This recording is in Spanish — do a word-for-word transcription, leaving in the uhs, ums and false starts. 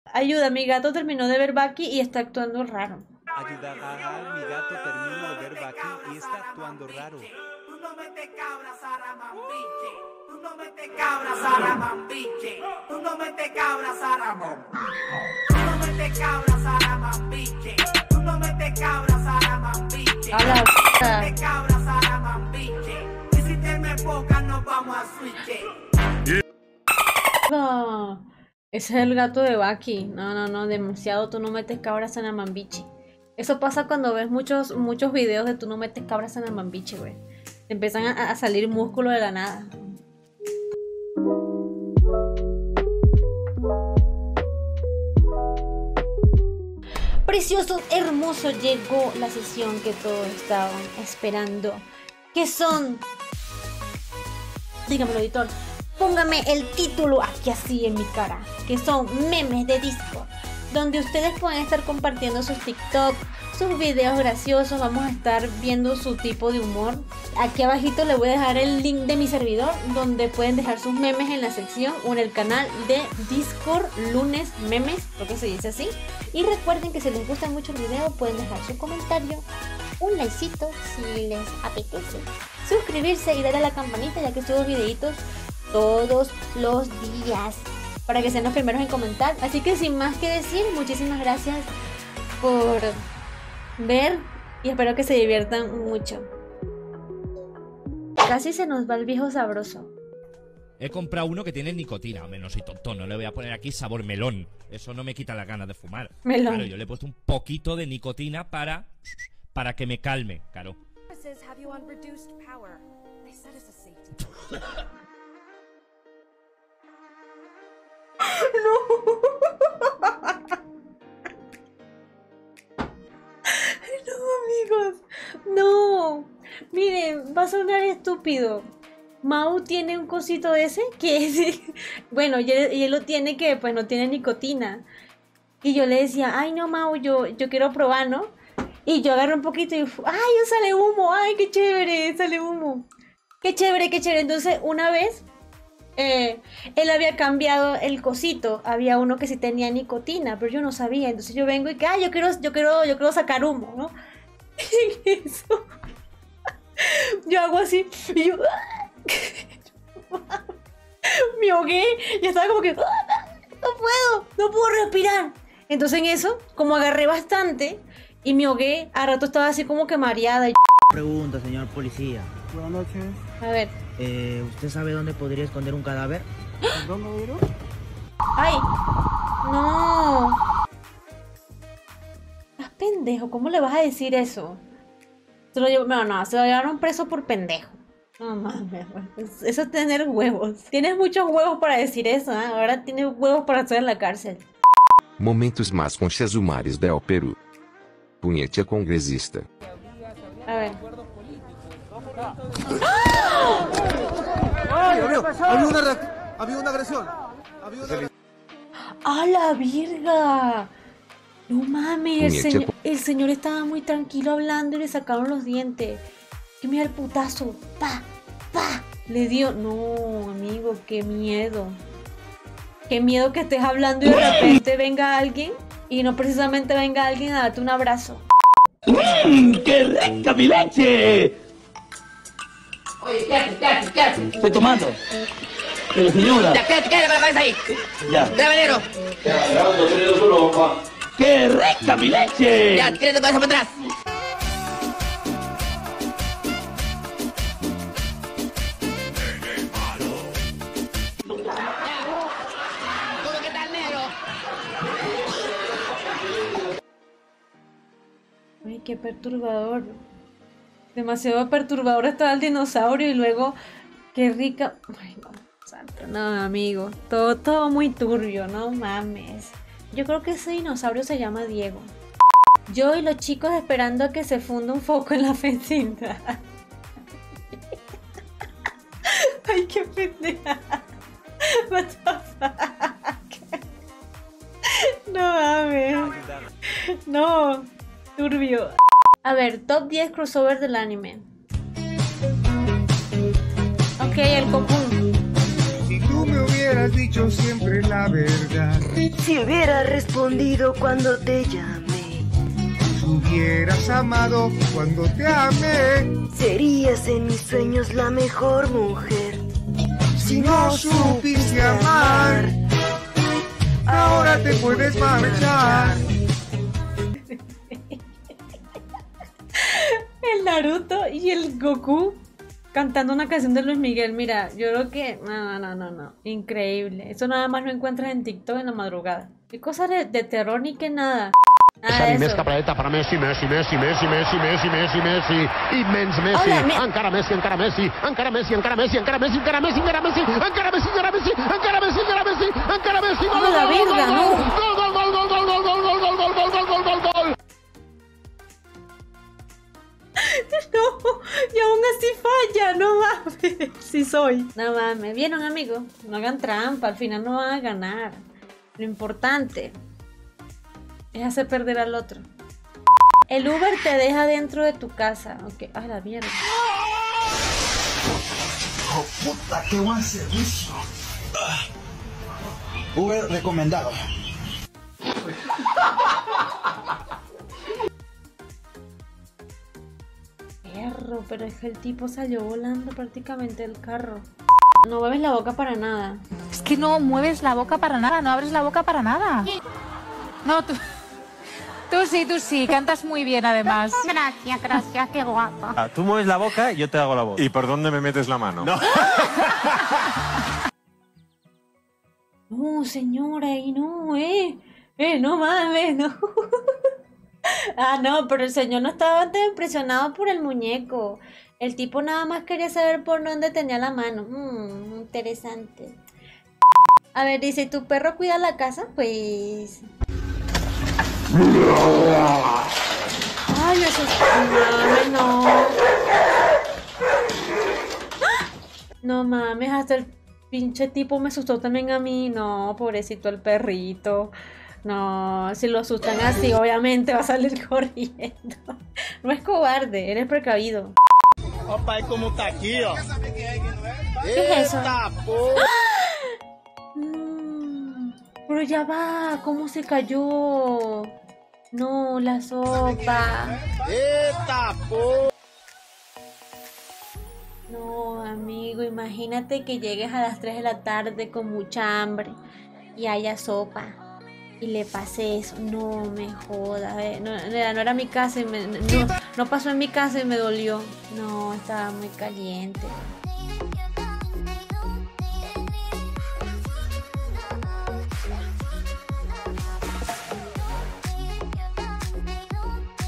Ayuda, mi gato terminó de ver Baki y está actuando raro. Ayuda, ajá, mi gato terminó de ver Baki y está actuando raro. Tú no metes cabra, Sara Mambiche. Tú no metes cabra, Sara Mambiche. Tú no metes cabra, Sara Mambiche. Tú no metes cabra, Sara Mambiche. Tú no metes cabra, Sara Mambiche. A la Tú no metes cabra, Sara Mambiche. Y si te me enfocas, nos vamos a switch. No, ese es el gato de Baki. No, no, no, demasiado. Tú no metes cabras en la mambiche. Eso pasa cuando ves muchos, muchos videos de tú no metes cabras en la mambiche, güey. Te empiezan a, a salir músculos de la nada. Precioso, hermoso, llegó la sesión que todos estaban esperando. ¿Qué son? Dígamelo, editor. Póngame el título aquí así en mi cara. Que son memes de Discord, donde ustedes pueden estar compartiendo sus TikTok, sus videos graciosos. Vamos a estar viendo su tipo de humor. Aquí abajito les voy a dejar el link de mi servidor, donde pueden dejar sus memes en la sección o en el canal de Discord Lunes Memes, creo que se dice así. Y recuerden que si les gusta mucho el video, pueden dejar su comentario, un likecito si les apetece, suscribirse y darle a la campanita, ya que subo videitos todos los días para que sean los primeros en comentar. Así que sin más que decir, muchísimas gracias por ver y espero que se diviertan mucho. Casi se nos va el viejo sabroso. He comprado uno que tiene nicotina. Hombre, no soy tonto, no le voy a poner aquí sabor melón. Eso no me quita las ganas de fumar. Melón. Claro, yo le he puesto un poquito de nicotina para, para que me calme, claro. No, amigos, no. Miren, va a sonar estúpido. Mau tiene un cosito ese que es, bueno, y él, y él lo tiene que pues no tiene nicotina. Y yo le decía, ay no Mau, yo, yo quiero probar, ¿no? Y yo agarré un poquito y, ay, sale humo, ay, qué chévere, sale humo. Qué chévere, qué chévere. Entonces, una vez, eh, él había cambiado el cosito. Había uno que sí tenía nicotina, pero yo no sabía. Entonces yo vengo y que, ay, yo quiero, yo quiero, yo quiero sacar humo, ¿no? Y eso, yo hago así, y yo, me ahogué, y estaba como que, no puedo, no puedo respirar. Entonces en eso, como agarré bastante y me ahogué, a rato estaba así como que mareada. Y... Pregunta, señor policía. Buenas noches. A ver. Eh, ¿usted sabe dónde podría esconder un cadáver? ¿Dónde vieron? ¡Ay! ¡No! Estás pendejo, ¿cómo le vas a decir eso? Se lo llevo... No, no, se lo llevaron preso por pendejo. No mames, eso es tener huevos. Tienes muchos huevos para decir eso, ¿eh? Ahora tienes huevos para estar en la cárcel. Momentos más conchesumares del Perú. Punhetia congresista. A ver. Ay, había, había, una, reac- había una agresión. Había una... ¡A la virga! No mames, el señor, el señor estaba muy tranquilo hablando y le sacaron los dientes. Que mira el putazo. ¡Pa! ¡Pa! Le dio. No, amigo, qué miedo. Qué miedo que estés hablando y de repente venga alguien y no precisamente venga alguien a darte un abrazo. ¡Mmm! ¡Qué rica mi leche! Oye, ¿qué haces? ¿Qué haces? ¿Qué haces? Estoy tomando. Pero señora. Ya, quédate, quédate con la cabeza ahí. Ya. Gravedero. ¡Qué rica mi leche! Ya, tírate tu cabeza para atrás. ¿Cómo que tal, negro? Ay, qué perturbador. Demasiado perturbador estaba el dinosaurio y luego, qué rica. Ay, no, santo, no, amigo. Todo, todo muy turbio, no mames. Yo creo que ese dinosaurio se llama Diego. Yo y los chicos esperando a que se funda un foco en la vecindad. Ay, qué pendeja. What the fuck? No mames. No, turbio. A ver, top diez crossover del anime. Ok, el Cocoon. Si tú me hubieras hubieras dicho siempre la verdad. Si hubieras respondido cuando te llamé. Si hubieras amado cuando te amé. Serías en mis sueños la mejor mujer. Si no supiste amar, ahora te puedes marchar. El Naruto y el Goku cantando una canción de Luis Miguel. Mira, yo creo que... No, no, no, no. Increíble. Eso nada más lo encuentras en TikTok en la madrugada. ¿Qué cosa de, de terror ni que nada? Ah, més capradeta per Messi, Messi, Messi, Messi, Messi, Messi, Messi, Messi, immens Messi, Hola, me... encara Messi, encara Messi, encara Messi, encara Messi, encara Messi, encara Messi, encara Messi, encara Messi, encara Messi, encara Messi, encara Messi, encara Messi, gol, ¡Hola, gol, verga, gol, no! gol, gol, gol, gol, gol, gol, gol, gol, gol, gol, gol, gol, gol, gol. No, y aún así falla, no mames. Sí soy. No mames, ¿vieron, amigos? No hagan trampa, al final no van a ganar. Lo importante es hacer perder al otro. El Uber te deja dentro de tu casa. Ok, a la mierda. Oh, puta, qué buen servicio. Uber recomendado. Perro, pero es que el tipo salió volando prácticamente del carro. No mueves la boca para nada. Es que no mueves la boca para nada, no abres la boca para nada. No, tú... Tú sí, tú sí, cantas muy bien además. Gracias, gracias, qué guapa. Ah, tú mueves la boca y yo te hago la voz. ¿Y por dónde me metes la mano? No. No, señora, y no, eh. Eh, no mames, no. Ah, no, pero el señor no estaba tan impresionado por el muñeco. El tipo nada más quería saber por dónde tenía la mano. Mmm, interesante. A ver, dice, ¿tu perro cuida la casa? Pues... Ay, eso es... No, no. No mames, hasta el pinche tipo me asustó también a mí. No, pobrecito el perrito. No, si lo asustan así, obviamente va a salir corriendo. No es cobarde, eres precavido. Opa, es como un taquillo. ¿Qué es eso? No, pero ya va, ¿cómo se cayó? No, la sopa. No, amigo, imagínate que llegues a las tres de la tarde con mucha hambre y haya sopa y le pase eso. No me jodas, eh. no, no era mi casa y me, no, no pasó en mi casa y me dolió. No, estaba muy caliente.